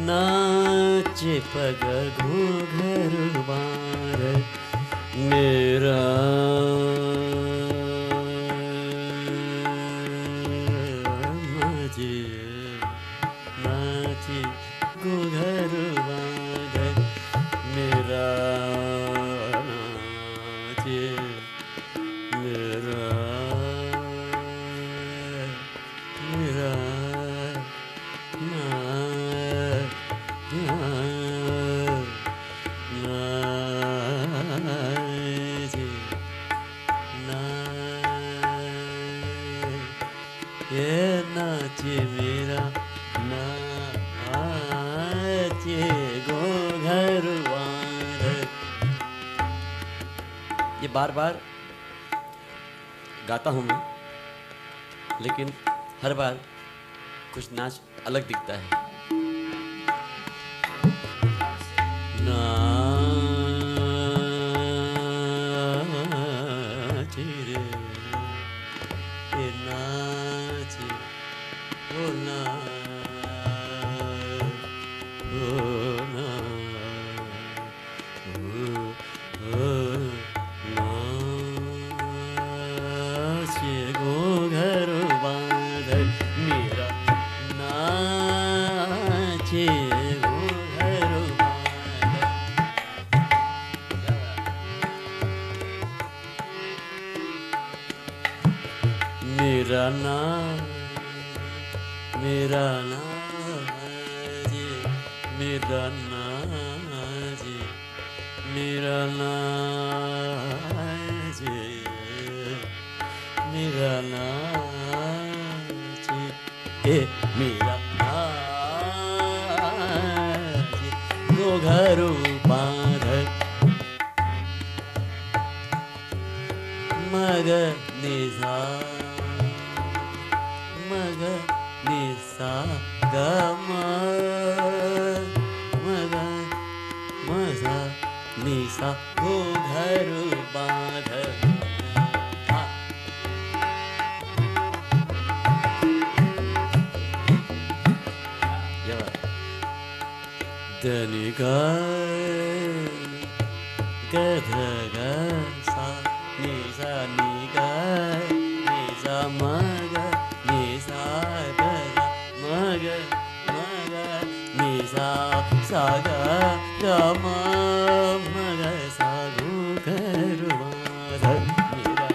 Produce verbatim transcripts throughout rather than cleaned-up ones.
नाचे पग घूंघर बार मेरा नाचे नाचे घूंघर बार मेरा नाचे मेरा मेरा नाचे मेरा नाचे घूंघर बार। ये बार बार गाता हूँ मैं, लेकिन हर बार कुछ नाच अलग दिखता है। नाचे रे ये नाचे ओ ना ओ ना ओ ओ नाचे घूंघर बांध मेरा नाचे घूंघर बांध मेरा ना मेरा नाचे मेरा नाचे मेरा नाचे मेरा नाचे ए मेरा नाचे घूंघर बांध मग निसा मग निसा ग म मग मजा निसा घूंघर बांध धनी ग गध ग सा नि सा नि ग नि सा मग नि सा ग मग मग नि सा सा ग ग म मग सा घूंघर बांध मेरा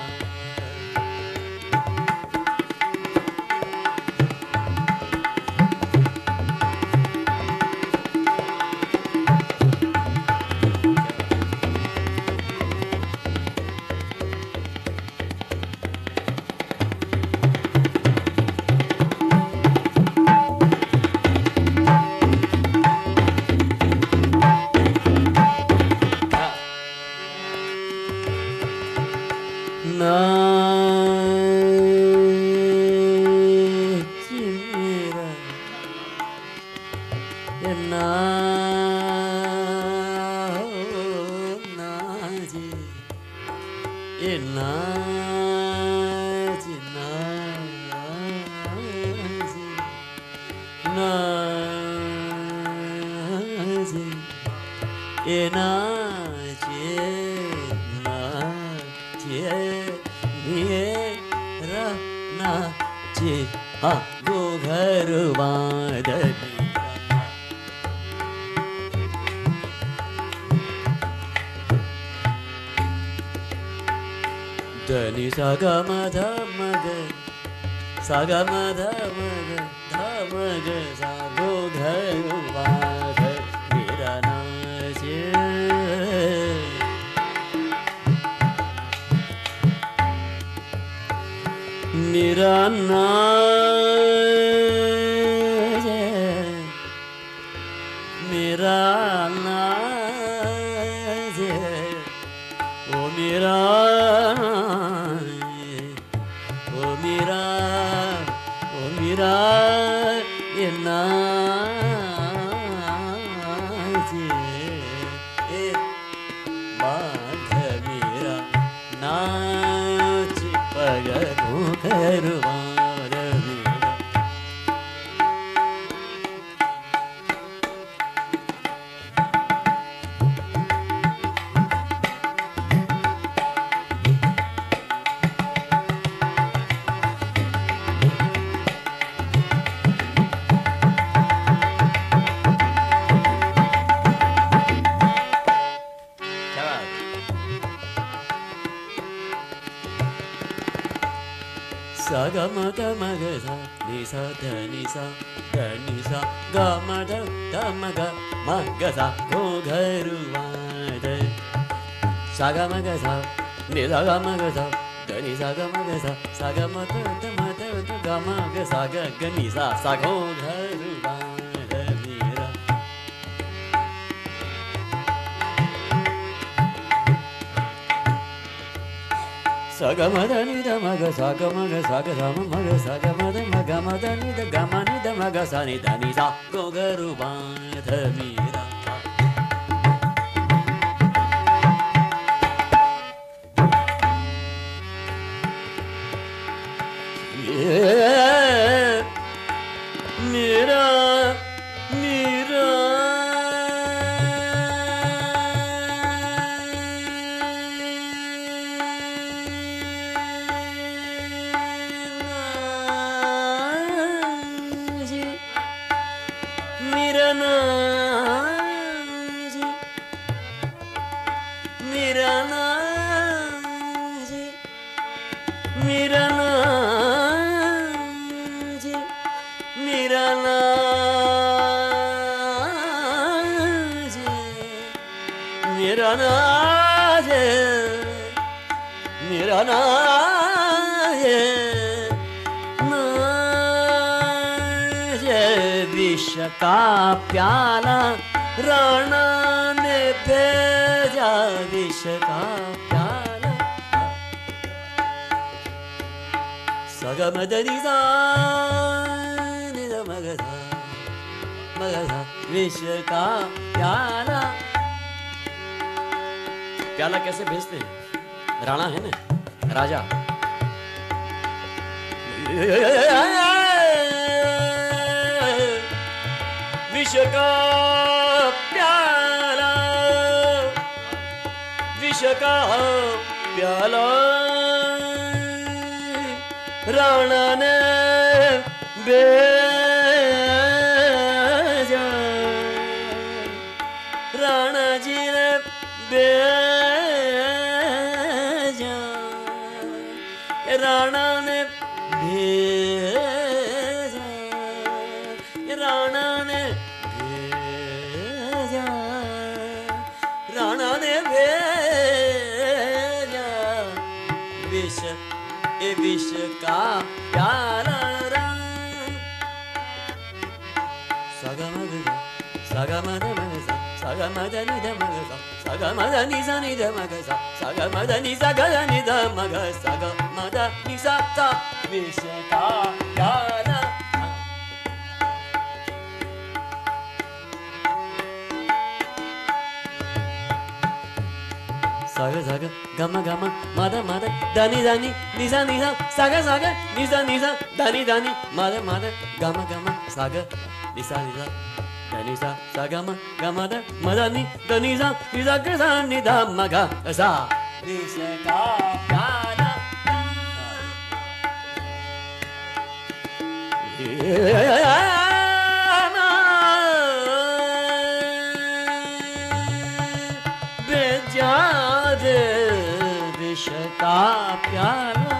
नाचे मेरा ये ना नाचे ये नाचे नाचे नाचे ये नाचे मेरा नाचे हाँ घूंघर बांध धनी सा ग म ध म ग सा ग म ध म ग ध म ग सा घूंघर बांध मेरा नाचे मेरा नाचे मेरा नाचे ओ मेरा ओ मेरा ओ मेरा ये नाचे ए बांध मेरा नाच पग घूंघर बांध मेरा ga ma da ma ga sa ni sa da ni sa da ni sa ga ma da da ma ga ma ga sa go ga ru wa da sa ga ma ga sa ni sa ga ma ga sa da ni sa ga ma ga sa sa ga ma da da ma da da ga ma ga sa ga ga ni sa sa go ga ru wa da mera sa ga ma da ni da ma ga sa ga ma ga sa ga sa ma ma ga sa ga ma da ma ga ma da ni da ga ma ni da ma ga sa ni da ni sa go ga ru ba da mera mera mera विष का प्याला राणा ने भेजा विष का प्याला सगमदनी सा निदा मगधा मगधा विष का प्याला प्याला कैसे भेजते हैं राणा है ना राजा विष का प्याला विष का प्याला राणा ने भेजा राणा जी ने भेजा राणा ने भेजा राणा ने भेजा राणा ने भेजा विष ए विष का प्याला सगमद सगमद सगमद निध मग सगमद निज निध मग सगमद निज गद निध मग सगमद निज ता विष का प्याला सग सग गम गम मद मद दनि दनि निज निज सग सग निज निज दनि दनि मद मद गम गम सग निज निज दनि सा सगम गम द मदनि दनि सा निज ग सा नि ध म ग सा विष का प्याला बेजा विष का प्याला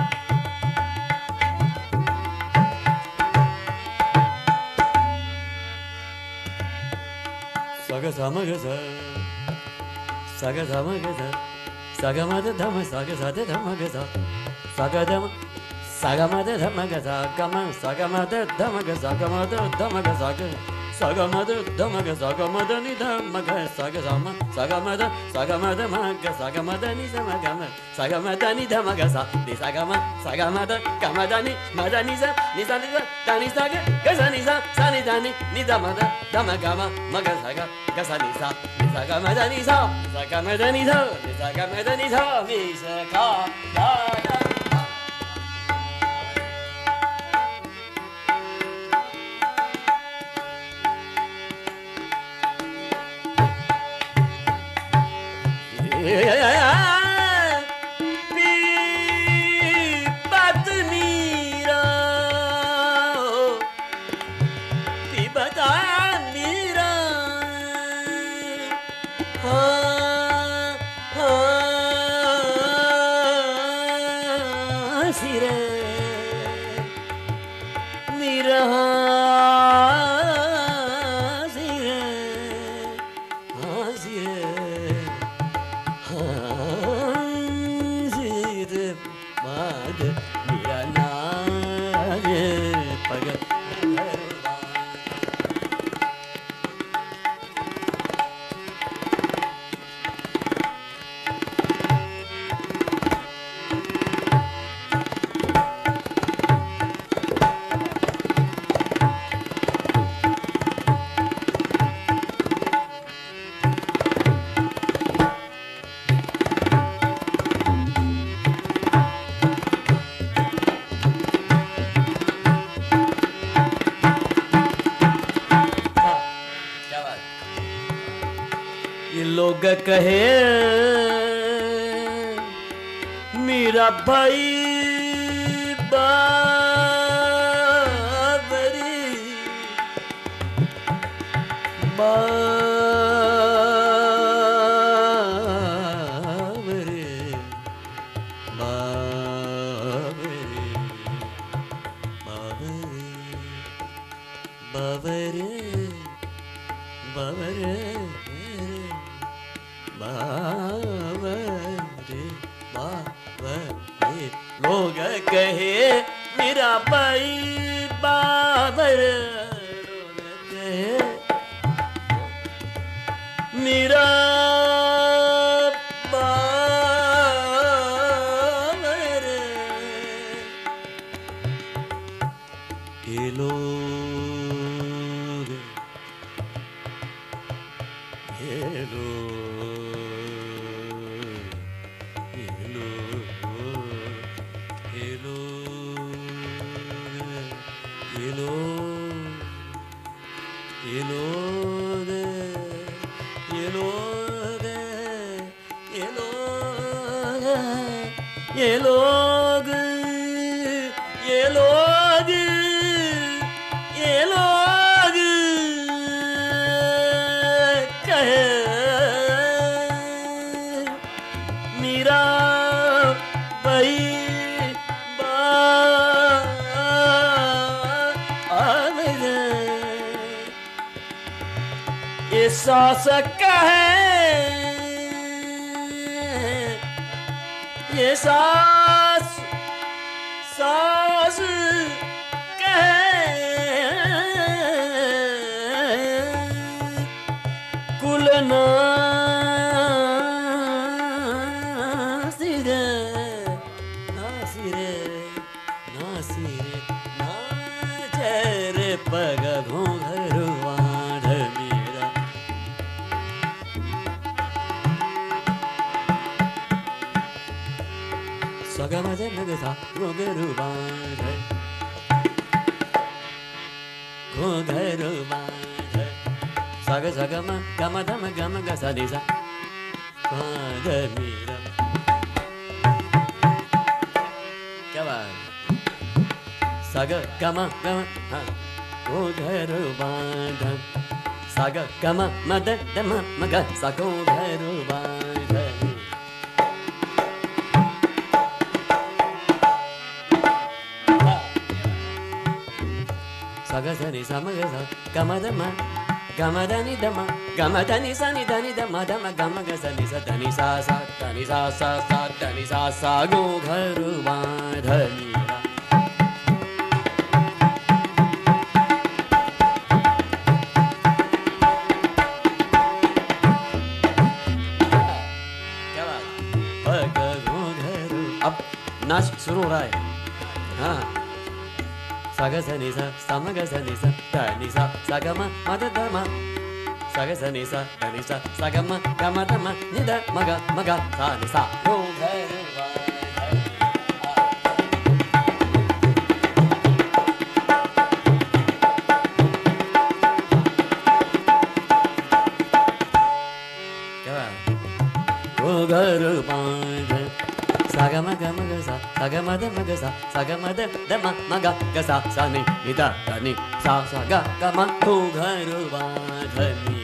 सग समग स सग समग स सग मद धम सग सद धमग स सग धम सग मद धमग स गम सग मद धमग सग मद धमग सग सग मद धमग सग मद नि धमग सग सम सग मद सग मद मग सग मद नि समग सग मद नि धमग स नि सग म सग मद गम द नि मद नि स नि स नि स द नि सग ग स नि स स नि द नि नि ध मद धम गम मग सग ग स नि स नि सग मद नि स सग मद नि ध नि सग मद नि ध विष का प्याला पीपत मीरा पीपता मीरा हाँ हाँ लोग कहे मेरा भाई बाबरी बाबरी बाबरी बाबरी बाबरी बाबरी बाबरी लोग कहे मेरा भाई बाबर लोग कहे मेरा बाबर ये लोग ये लोग ये लोग ये लोग ये लोग ये लोग ये लोग ये लोग ये लोग ये लोग कहे मेरा भाई ये सास कहे ये सास सास कहे कुल नासिरे नासिरे नासिरे नाचरे पग घोंघरुआ Sagamade magasa gogarubade gogarubade saga sagama gama dama gama gasa desa pagamira क्या बात saga gama gama ha gogarubade saga gama mada dama maga sagogarubade Saga sani sama gasa gama dama gama dani dama gama dani sani dani dama dama gama gasa ni sa dani sa sa dani sa sa sa dani sa sa go gharuba dhani क्या बात पग go gharu अब नाच शुरू हो रहा है हाँ Saga sani sa, sama ga sani sa, da ni sa, saga ma, ma da da ma. Saga sani sa, da ni sa, saga ma, ga ma da ma, ni da ma ga ma ga, sa ni sa. Go gharuba. क्या? Go gharuba. Saga ma ga ma ga sa, saga ma da ma ga sa, saga ma da da ma ma ga ga sa sa ni ni da da ni sa sa ga ga ma go gharuba dhani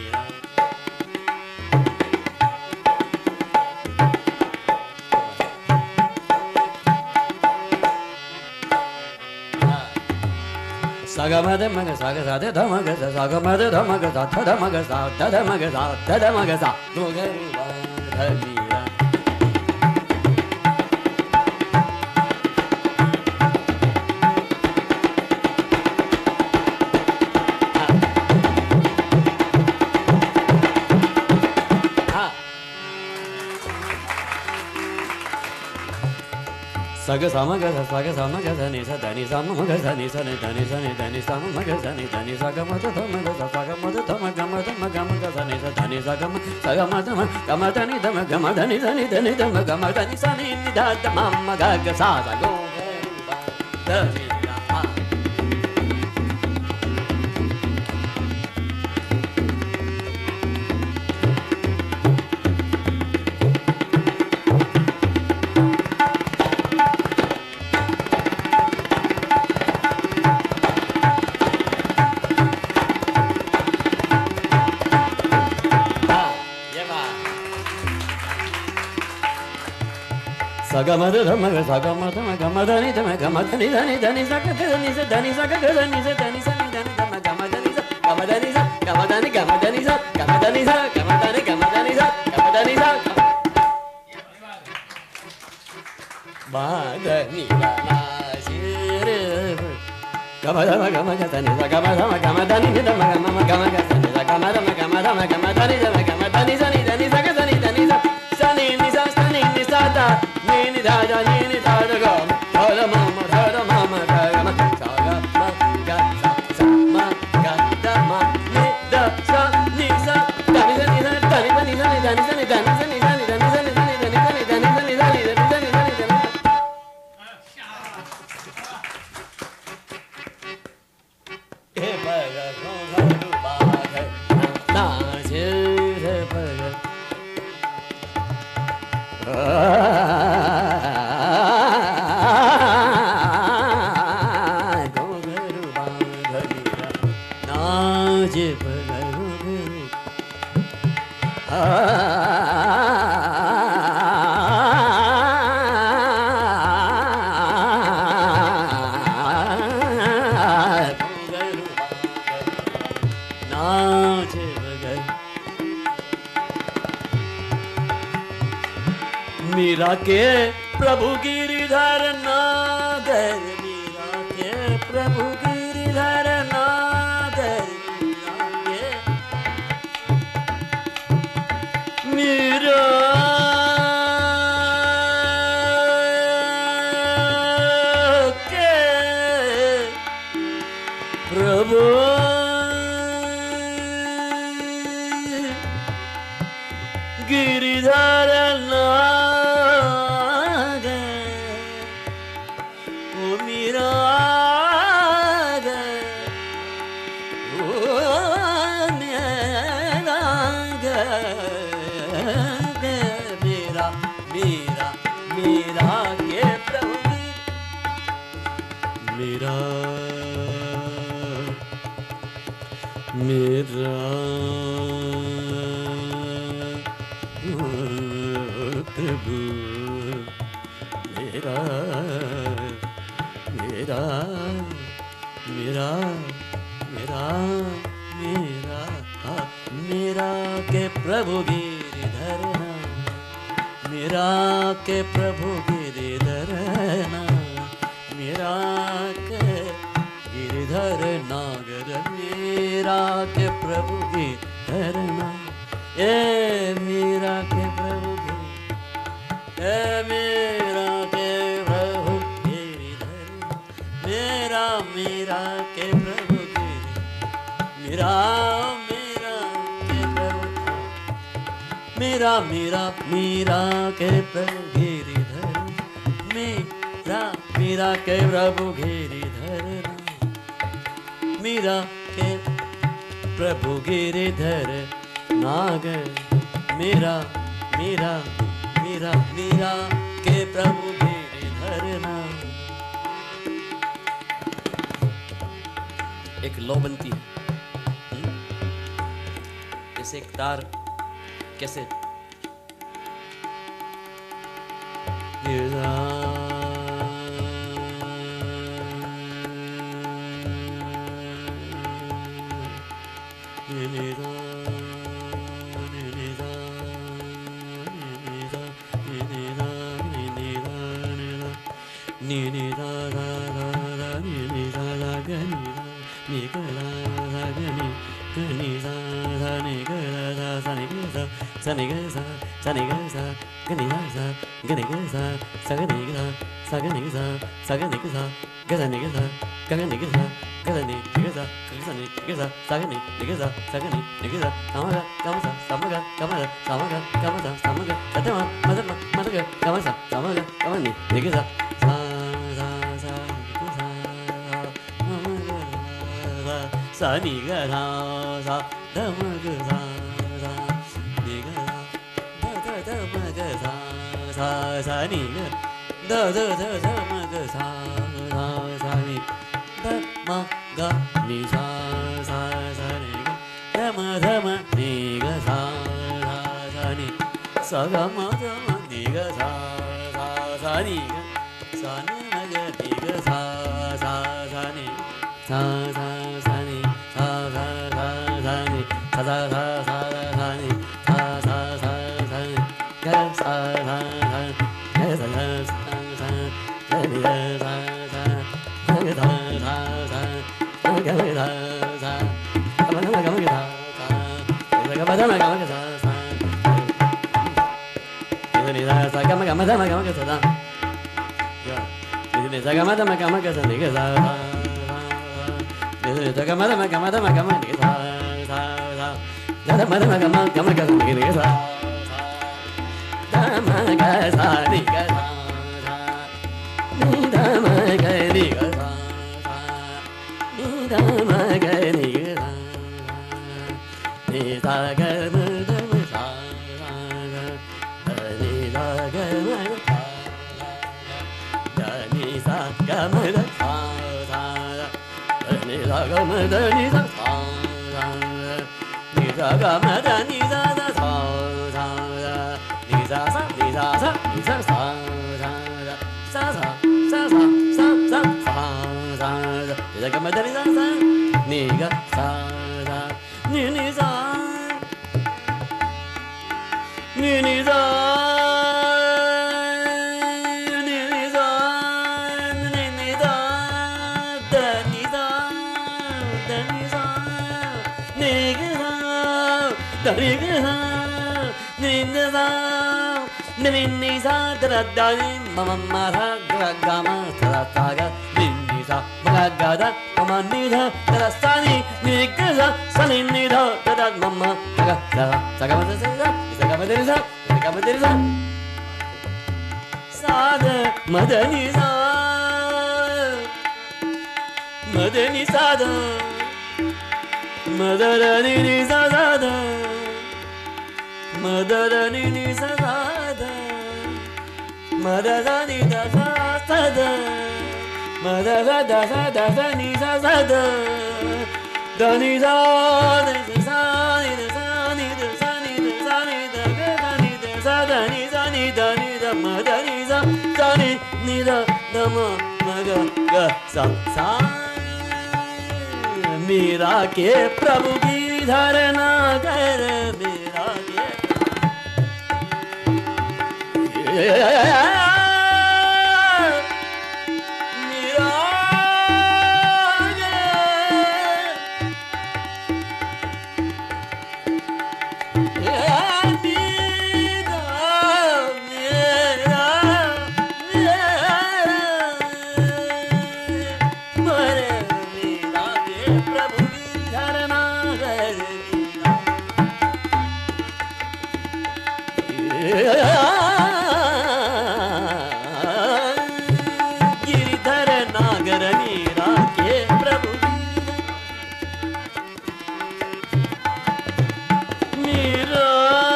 saga ma da ma ga sa ga sa da da ma ga sa saga ma da da ma ga sa da da ma ga sa da da ma ga sa da da ma ga sa go gharuba dhani Saga sama ga saga sama ga sa ni sa da ni sa ma ga sa ni sa ni da ni sa ni da ni sa ma ga sa ni da ni sa ga ma da ma ga sa saga ma da ma ga ma da ma ga ma ga sa ni sa da ni sa ga ma saga ma da ma ga ma da ni da ma ga ma da ni da ni da ni da ma ga ma da ni sa ni ni da da ma ma ga ga sa sa go da ni ga ma da ma ga sa ga ma da ma ga ma da ni da ma ga ma da ni da ni da ni sa ga da ni sa da ni sa ga ga da ni sa da ni sa ni da ni da ma ga ma da ni sa ga ma da ni sa ga ma da ni ga ma da ni sa ga ma da ni sa ga ma da ni ga ma da ni sa ga ma da ni sa ba da ni da la shi re ga ma da ma ga ma ga da ni sa ga ma da ma ga ma da ni da ma ga ma ga ma ga da ni sa ga ma da ma ga ma da ma ga ma da ni da ma ga ma da ni sa ni da ni sa ga da ni da ni sa sa ni ni sa sa ni ni sa da ni ni da da ni ni da da ga ma da ma ma da da ma ma ga ga ma sa ga ma ga sa sa ma ga da ma ni da sa ni sa da ni sa ni sa da ni sa ni sa ni da ni sa ni da ni sa ni da ni da ni sa ni da ni da ni sa ni da ni sa ni da ni da ni sa ni da ni sa ni da ni हे भगा भगा बाग ना जे रे भगा गोगरु बाघ ना जे भगा गोगरु मीरा के प्रभु गिरिधर नागर मीरा के प्रभु गिरिधर नागर मीरा के प्रभु गिरिधर मेरा प्रभु मेरा मेरा मेरा मेरा मेरा मेरा के प्रभु गिरिधर मेरा के प्रभु गिरिधर मेरा के गिरिधर नागर मेरा के प्रभु गिरिधर नागर ए मेरा के प्रभु गिरिधर ए मेरा के प्रभु गिरिधर मेरा मेरा के प्रभु गिरिधर मेरा मेरा के प्रभु मेरा मेरा मेरा के प्रभु गिरिधर मेरा मेरा के प्रभु गिरिधर मीरा के प्रभु गिरिधर नागर मेरा मेरा मेरा मेरा के प्रभु गिरिधर नागर। एक लो बनती है जैसे एक तार कैसे Sanigasa, sanigasa, ganigasa, ganigasa, saganigasa, saganigasa, saganigasa, gazanigasa, gaganigasa, gazanigasa, gazanigasa, saganigasa, saganigasa, kamaga, kamasa, samaga, kamasa, samaga, kamasa, samaga, katama, madama, madaga, kamasa, samaga, kamani, nigasa, sa sa sa nigasa, mamaga, sa nigasa, sa damagasa. sa sa ni ga da da da da ma ga sa sa sa ni da ma ga ni sa sa sa ni ga da ma da ma ni ga sa sa sa ni sa ga ma da ma ni ga sa sa sa ni ga sa ni ma ga ni ga sa sa sa ni sa sa sa ni sa sa sa sa ni sa sa sa sa sa ni sa sa sa sa ni ga sa sa sa ga sa sa sa sa ga ni ga sa sa ga sa sa sa ga ga sa sa ga ma ga ma ga sa sa ga ma ga ma ga ma ga sa sa ni sa sa ga ma ga ma ga ma ga ma ga sa sa ya ni sa ga ma ga ma ga ma ga sa ni ga sa sa ni sa ga ma ga ma ga ma ga ma ga ma ni sa sa sa da da ma ga ma ga ma ga sa ni ga sa da ma ga sa ni ga sa sa ni da ma ga ni ga sa sa ni da ma ga ni ga sa ni sa ga ma ga ma sa ni sa ga ma ga ni sa ga ma da sa sa ni sa ga ma da ni sa sa sa ni sa ga ma da ni sa sa sa sa ni sa sa ni sa sa ni sa sa sa sa sa sa sa sa sa sa sa ni sa ga ma da ni sa sa ni ga sa sa ni ni sa ni ni sa ni ni sa ni ni sa da ni sa da ni sa ni ga sa da ni ga sa ni ga sa ni ni sa da da da ma ma ma sa ga ga ma sa sa ga ni ni sa ma ga ga da ma ma ni da da da sa ni ni ga sa sa ni ni da da da ma ma sa ga sa sa ga ma sa sa sa ga ma da ni sa sa ga ma da ni sa sa da ma da ni sa ma da ni sa da ma da da ni ni sa sa da ma da da ni ni sa sa da ma da da ni da sa sa da ma da da da sa da sa ni sa sa da da ni sa ni sa ni da sa ni da sa ni da sa ni da ga da ni da sa da ni sa ni da ni da ma da ni sa sa ni ni da da ma ma ga ga sa sa Meera के प्रभु की धारणा कर मीरा के मीरा गिरिधर नागर मीरा के प्रभु मीरा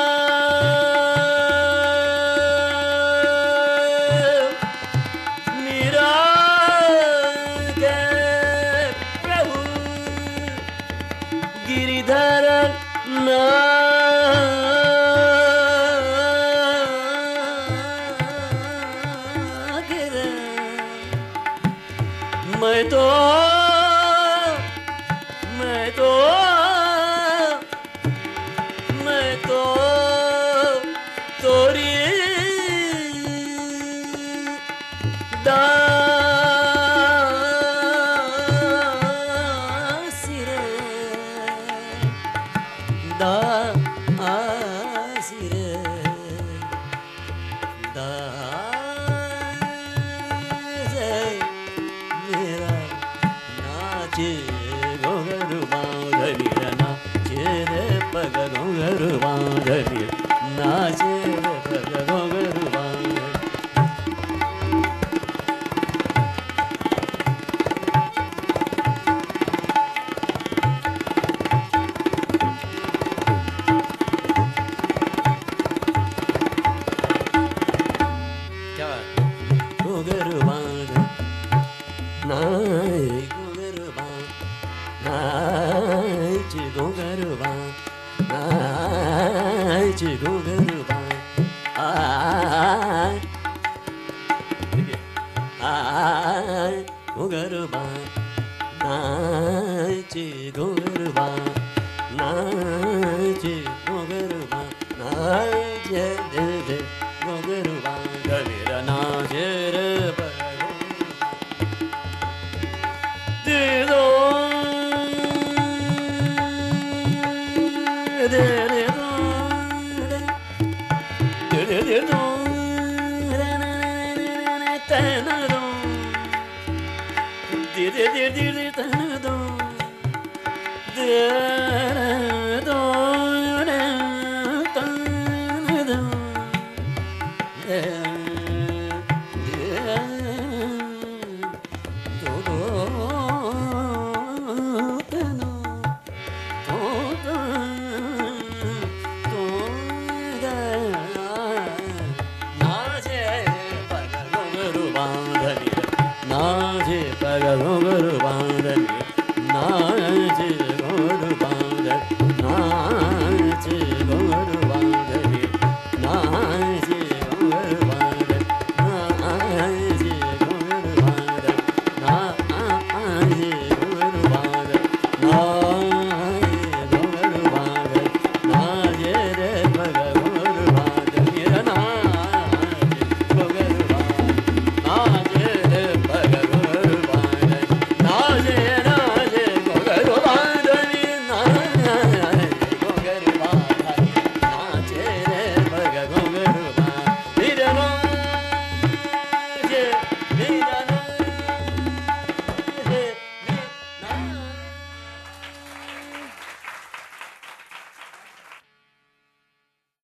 मीरा के प्रभु गिरिधर ना मैं तो मैं तो मैं तो तोरी दासी रे दासी रे दासी मेरा नाचे गोगरु बांधनी नाचे रे पग गोगरु बांधनी नाचे रे पग गोगरु बांधनी क्या गोगरु बांधनी नाय गोगरु बांधनी नाच गोगरु बांधनी नाच गोगरु बांधनी आ घुंघरूबा नाच घुंघरूबा नाच घुंघरूबा नाच घुंघरूबा मेरा नाच रे दे दो दे दे दो दे दे दे दो तेना दो दे दे दे दे तेना दो दे